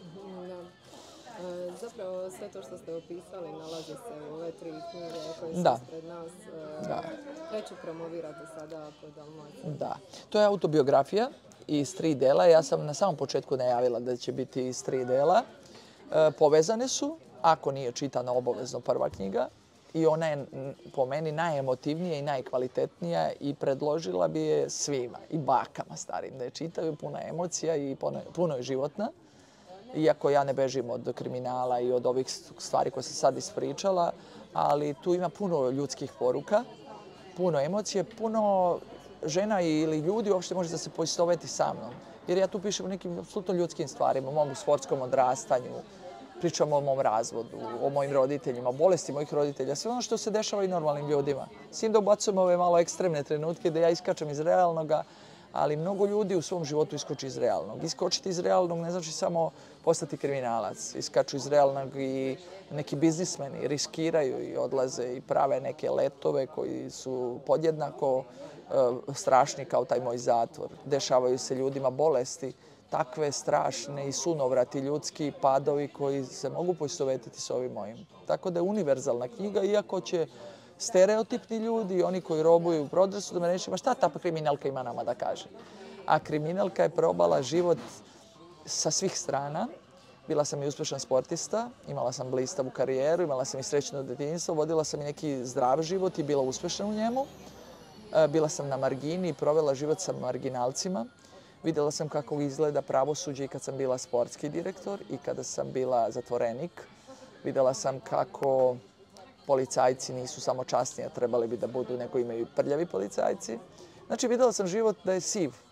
Da. Zapravo sve to što ste opisali nalazi se u ove tri knjige koje su da. ispred nas. Da. Treću promovirate sada po Dalmaciji. Da. To je autobiografija iz tri dela. Ja sam na samom početku najavila da će biti iz tri dela. E, povezane su, ako nije čitana obavezno prva knjiga. I ona je po meni najemotivnija i najkvalitetnija i predložila bi je svima, i bakama starim, da je čitaju, puna emocija i puno je životna. Iako ja ne bežim od kriminala i od ovih stvari koje sam sad ispričala, ali tu ima puno ljudskih poruka, puno emocije, puno žena ili ljudi uopšte može da se poistoveti sa mnom. Jer ja tu pišem o nekim apsolutno ljudskim stvarima, o mom sportskom odrastanju, pričam o mom razvodu, o mojim roditeljima, o bolesti mojih roditelja, sve ono što se dešava i normalnim ljudima. S tim da ubacujem ove malo ekstremne trenutke da ja iskačem iz realnoga, ali mnogo ljudi u svom životu iskoči iz realnog. Iskočiti iz realnog ne znači samo postati kriminalac. Iskaču iz realnog i neki biznismeni, riskiraju i odlaze i prave neke letove koji su podjednako strašni kao taj moj zatvor. Dešavaju se ljudima bolesti, takve strašne i sunovrati ljudski padovi koji se mogu poistovetiti s ovim mojim. Tako da je univerzalna knjiga, iako će stereotipni ljudi, oni koji robuju u prodresu, da me reći, ma šta ta kriminalka ima nama da kaže? A kriminalka je probala život sa svih strana. Bila sam i uspešan sportista, imala sam blistavu karijeru, imala sam i srećno detinjstvo, vodila sam i neki zdrav život i bila uspešna u njemu. Bila sam na margini i provela život sa marginalcima. Vidjela sam kako izgleda pravosuđe i kad sam bila sportski direktor i kada sam bila zatvorenik. Vidjela sam kako policajci nisu samo časni, a trebali bi da budu, nego imaju i prljavi policajci. Znači, vidjela sam život da je siv,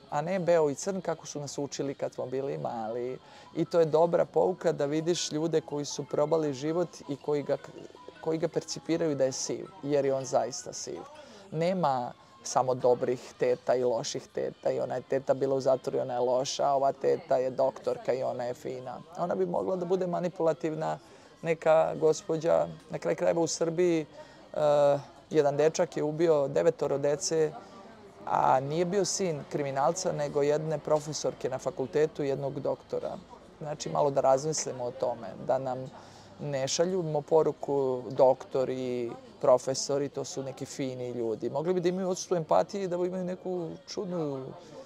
a ne beo i crn kako su nas učili kad smo bili mali. I to je dobra pouka da vidiš ljude koji su probali život i koji ga, koji ga percipiraju da je siv, jer je on zaista siv. Nema samo dobrih teta i loših teta i ona je teta bila u zatvoru i ona je loša, a ova teta je doktorka i ona je fina. Ona bi mogla da bude manipulativna neka gospođa. Na kraju krajeva u Srbiji uh, jedan dečak je ubio devetoro dece, a nije bio sin kriminalca, nego jedne profesorke na fakultetu i jednog doktora. Znači, malo da razmislimo o tome, da nam ne šaljimo poruku doktori, profesori, to su neki fini ljudi. Mogli bi da imaju odsustvo empatije i da imaju neku čudnu,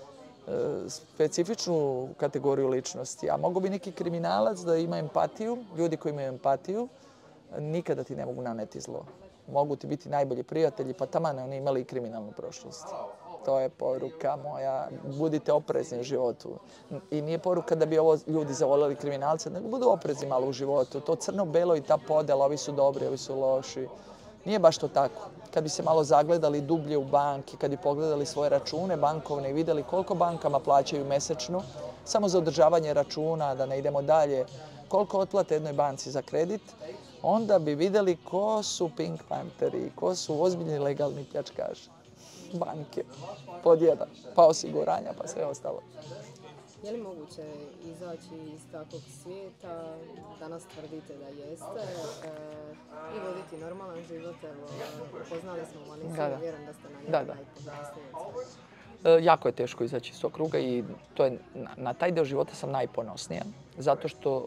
specifičnu kategoriju ličnosti. A mogu bi neki kriminalac da ima empatiju, ljudi koji imaju empatiju, nikada ti ne mogu naneti zlo. Mogu ti biti najbolji prijatelji, pa taman oni imali i kriminalnu prošlost. To je poruka moja. Budite oprezni u životu. I nije poruka da bi ovo ljudi zavoljeli kriminalce, nego budu oprezni malo u životu. To crno-belo i ta podela, ovi su dobri, ovi su loši. Nije baš to tako. Kad bi se malo zagledali dublje u banki, kad bi pogledali svoje račune bankovne i vidjeli koliko bankama plaćaju mesečno, samo za održavanje računa, da ne idemo dalje, koliko otplate jednoj banci za kredit, onda bi vidjeli ko su Pink Pantheri, ko su ozbiljni legalni pljačkaši. Banke, pod jedan, pa osiguranja, pa sve ostalo. Je li moguće izaći iz takvog svijeta, danas tvrdite da jeste, e, i voditi normalan život? Evo, upoznali smo Vanessa, vjerujem da ste na njega najponosniji. Jako je teško izaći iz tog kruga i to je, na taj deo života sam najponosnija, zato što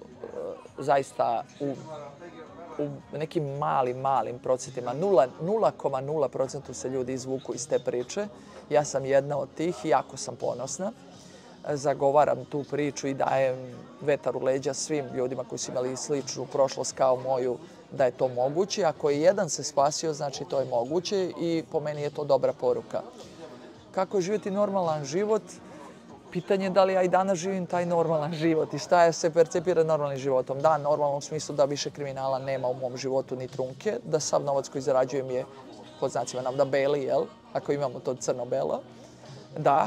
zaista u, u nekim malim, malim procentima, nula zarez nula posto se ljudi izvuku iz te priče. Ja sam jedna od tih i jako sam ponosna. Zagovaram tu priču i dajem vetar u leđa svim ljudima koji su imali sličnu prošlost kao moju, da je to moguće. Ako je jedan se spasio, znači to je moguće i po meni je to dobra poruka. Kako je živjeti normalan život? Pitanje je da li ja i danas živim taj normalan život i šta je se percepira normalnim životom. Da, normalno u smislu da više kriminala nema u mom životu ni trunke, da sav novac koji zarađujem je, pod znacima navoda, beli, jel? Ako imamo to crno-belo. Da.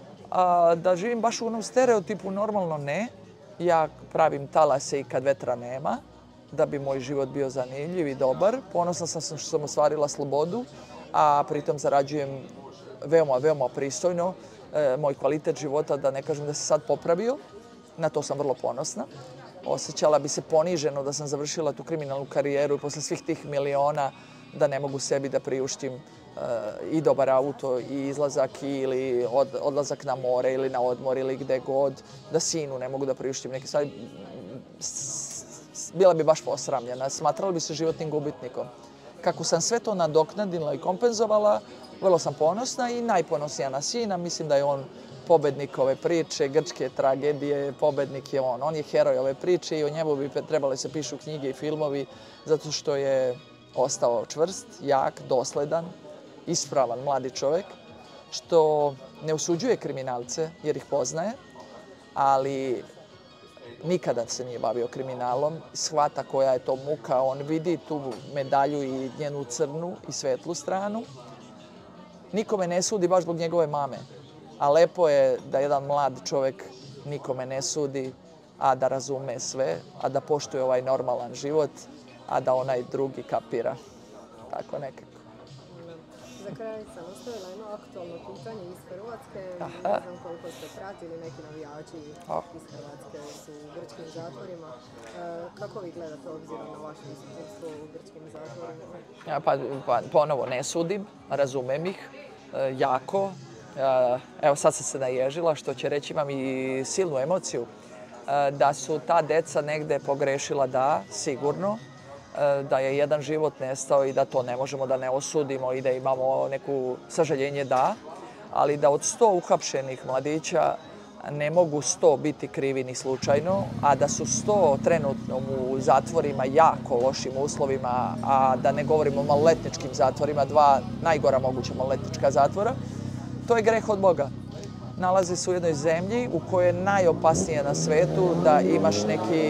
A, da živim baš u onom stereotipu normalno ne. Ja pravim talase i kad vetra nema, da bi moj život bio zanimljiv i dobar. Ponosna sam što sam ostvarila slobodu, a pritom zarađujem veoma, veoma pristojno. E, moj kvalitet života, da ne kažem da se sad popravio, na to sam vrlo ponosna. Osjećala bi se poniženo da sam završila tu kriminalnu karijeru i posle svih tih miliona da ne mogu sebi da priuštim e, i dobar auto i izlazak ili od, odlazak na more ili na odmor ili gde god, da sinu ne mogu da priuštim neke stvari. Bila bi baš posramljena, smatrala bi se životnim gubitnikom. Kako sam sve to nadoknadila i kompenzovala, vrlo sam ponosna i najponosnija na sina. Mislim da je on pobednik ove priče, grčke tragedije, pobednik je on. On je heroj ove priče i o njemu bi trebali se pišu knjige i filmovi zato što je ostao čvrst, jak, dosledan, ispravan mladi čovjek, što ne osuđuje kriminalce jer ih poznaje, ali nikada se nije bavio kriminalom, shvata koja je to muka, on vidi tu medalju i njenu crnu i svetlu stranu. Nikome ne sudi baš zbog njegove mame, a lepo je da jedan mlad čovjek nikome ne sudi, a da razume sve, a da poštuje ovaj normalan život, a da onaj drugi kapira. Tako nekako. Za kraj sam ostavila jedno aktualno pitanje iz Hrvatske. Ne znam koliko ste pratili, neki navijači iz Hrvatske su u grčkim zatvorima. Kako vi gledate obzirom na vaše iskustvo u grčkim zatvorima? Ja, pa, pa ponovo ne sudim, razumem ih jako. Evo sad sam se naježila, što će reći, imam i silnu emociju da su ta deca negde pogrešila, da, sigurno, da je jedan život nestao i da to ne možemo da ne osudimo i da imamo neku sažaljenje, da, ali da od sto uhapšenih mladića ne mogu sto biti krivi ni slučajno, a da su sto trenutno u zatvorima jako lošim uslovima, a da ne govorimo o maloletničkim zatvorima, dva najgora moguća maloletnička zatvora, to je greh od Boga. Nalaze se u jednoj zemlji u kojoj je najopasnije na svetu da imaš neki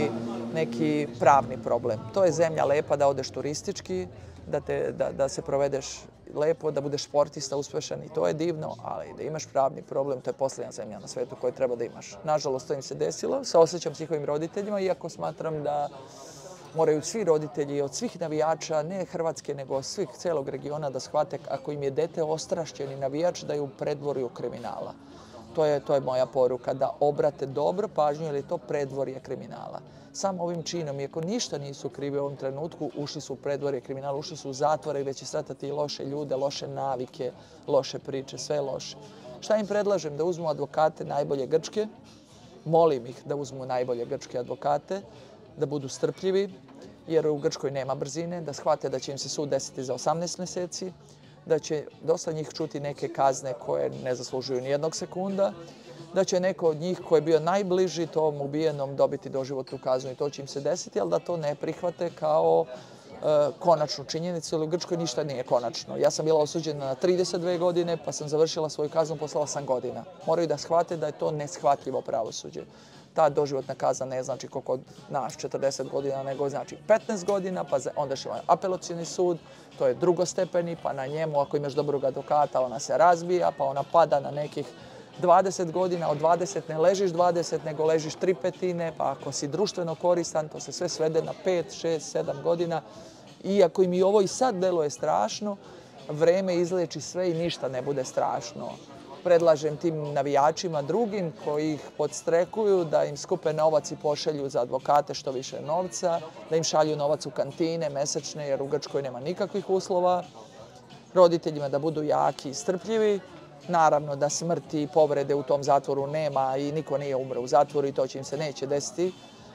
neki pravni problem. To je zemlja lepa da odeš turistički, da, te, da, da se provedeš lepo, da budeš sportista uspešan i to je divno, ali da imaš pravni problem, to je posljednja zemlja na svetu koju treba da imaš. Nažalost, to im se desilo. Saosećam s njihovim roditeljima, iako smatram da moraju svi roditelji od svih navijača, ne Hrvatske, nego od svih celog regiona da shvate ako im je dete ostrašćeni navijač da je u predvorju kriminala. To je, to je moja poruka, da obrate dobro pažnju jer je to predvorje kriminala. Samo ovim činom, iako ništa nisu krivi u ovom trenutku, ušli su u predvorje kriminala, ušli su u zatvore gdje će stratati i loše ljude, loše navike, loše priče, sve loše. Šta im predlažem? Da uzmu advokate najbolje grčke, molim ih da uzmu najbolje grčke advokate, da budu strpljivi, jer u Grčkoj nema brzine, da shvate da će im se sud desiti za osamnaest mjeseci, da će dosta njih čuti neke kazne koje ne zaslužuju ni jednog sekunda, da će neko od njih koji je bio najbliži tom ubijenom dobiti doživotnu kaznu i to će im se desiti, ali da to ne prihvate kao e, konačnu činjenicu, jer u Grčkoj ništa nije konačno. Ja sam bila osuđena na trideset dve godine, pa sam završila svoju kaznu posle osam godina. Moraju da shvate da je to neshvatljivo pravosuđe. Ta doživotna kazna ne znači koliko naš četrdeset godina, nego znači petnaest godina, pa onda će apelacioni sud, to je drugostepeni, pa na njemu ako imaš dobrog advokata ona se razbija, pa ona pada na nekih dvadeset godina, od dvadeset ne ležiš dvadeset, nego ležiš tri petine, pa ako si društveno koristan, to se sve svede na pet, šest, sedam godina. Iako im i ovo i sad deluje strašno, vreme izleči sve i ništa ne bude strašno. Predlažem tim navijačima drugim koji ih podstrekuju da im skupe novac i pošalju za advokate što više novca, da im šalju novac u kantine mesečne jer u Grčkoj nema nikakvih uslova, roditeljima da budu jaki i strpljivi. Naravno da smrti i povrede u tom zatvoru nema i niko nije umro u zatvoru i to će im se neće desiti,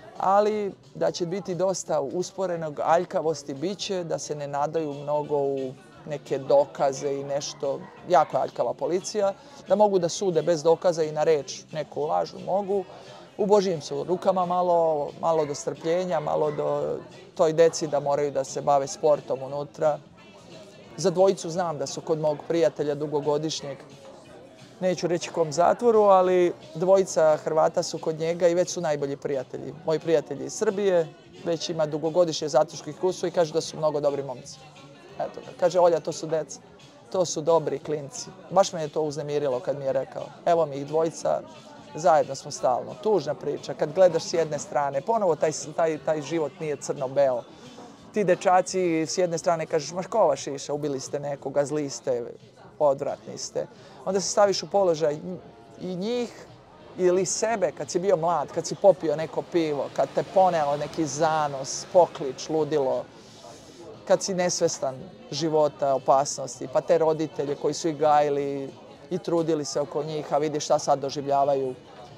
ali da će biti dosta usporenog, aljkavosti biće, da se ne nadaju mnogo u neke dokaze i nešto, jako aljkava policija, da mogu da sude bez dokaza i na reč neku lažu mogu. U Božijim su rukama malo, malo do strpljenja, malo do toj deci da moraju da se bave sportom unutra. Za dvojicu znam da su kod mog prijatelja dugogodišnjeg, neću reći kom zatvoru, ali dvojica Hrvata su kod njega i već su najbolji prijatelji. Moji prijatelji iz Srbije, već ima dugogodišnje zatvorsko iskustvo i kaže da su mnogo dobri momci. Eto ga. Kaže, Olja, to su deca, to su dobri klinci. Baš me je to uznemirilo kad mi je rekao. Evo mi ih dvojica, zajedno smo stalno. Tužna priča, kad gledaš s jedne strane, ponovo taj, taj, taj život nije crno-beo. Ti dečaci s jedne strane kažeš, maš ko vaš iša, ubili ste nekoga, zli ste, odvratni ste. Onda se staviš u položaj i njih ili sebe kad si bio mlad, kad si popio neko pivo, kad te ponelo neki zanos, poklič, ludilo, kad si nesvestan života, opasnosti, pa te roditelje koji su ih gajili i trudili se oko njih, a vidi šta sad doživljavaju.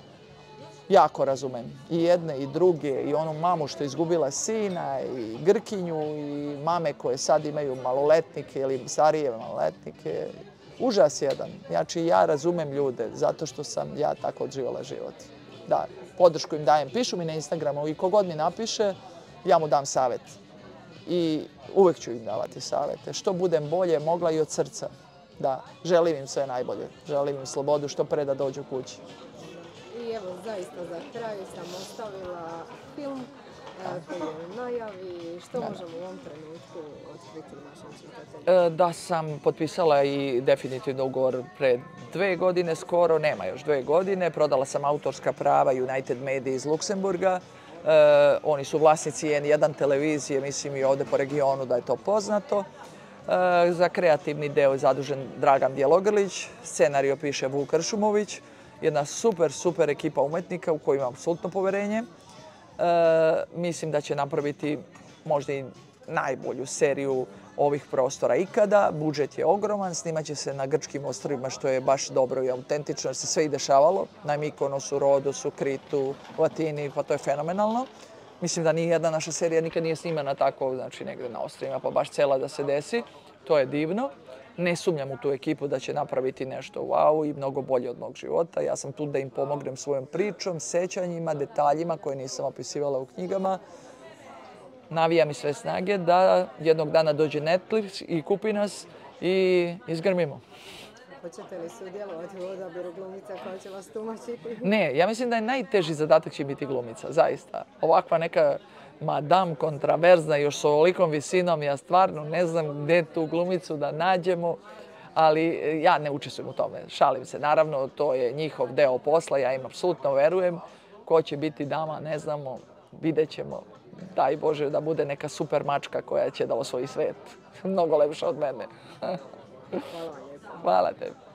Jako razumem. I jedne i druge, i onu mamu što je izgubila sina, i Grkinju, i mame koje sad imaju maloletnike ili starije maloletnike. Užas jedan. Znači, ja razumem ljude zato što sam ja tako odživjela život. Da, podršku im dajem. Pišu mi na Instagramu i kogod mi napiše, ja mu dam savjet. I uvek ću im davati savjete. Što budem bolje mogla i od srca. Da, želim im sve najbolje. Želim im slobodu što pre da dođu kući. I evo, zaista za kraj sam ostavila film koji je u najavi. Što da. možemo u ovom trenutku otkriti našem čitatelju? Da sam potpisala i definitivno ugovor pre dve godine skoro, nema još dve godine. Prodala sam autorska prava United Media iz Luksemburga. Uh, oni su vlasnici en jedan televizije, mislim i ovdje po regionu da je to poznato. Uh, za kreativni deo je zadužen Dragan Bjelogrlić, scenario piše Vuk Kršumović, jedna super, super ekipa umetnika u koju imam apsolutno poverenje. Uh, mislim da će napraviti možda i najbolju seriju ovih prostora ikada. Budžet je ogroman, snimaće se na grčkim ostrvima što je baš dobro i autentično jer se sve i dešavalo. Na Mikonosu, Rodosu, Kritu, Latini, pa to je fenomenalno. Mislim da nijedna naša serija nikad nije snimana tako, znači negde na ostrvima, pa baš cela da se desi. To je divno. Ne sumnjam u tu ekipu da će napraviti nešto wow i mnogo bolje od mog života. Ja sam tu da im pomognem svojom pričom, sećanjima, detaljima koje nisam opisivala u knjigama. Navija mi sve snage da jednog dana dođe Netflix i kupi nas i izgrmimo. Hoćete li sudjelovati u odabiru glumica koja će vas tumačiti? Ne, ja mislim da je najteži zadatak će biti glumica, zaista. Ovakva neka madam kontraverzna još s ovolikom visinom, ja stvarno ne znam gdje tu glumicu da nađemo, ali ja ne učestvujem u tome. Šalim se, naravno, to je njihov deo posla, ja im apsolutno verujem. Ko će biti dama, ne znamo, vidjet ćemo. Daj Bože da bude neka super mačka koja će da osvoji svet. Mnogo lepša od mene. Hvala vam lijepo. Hvala tebi.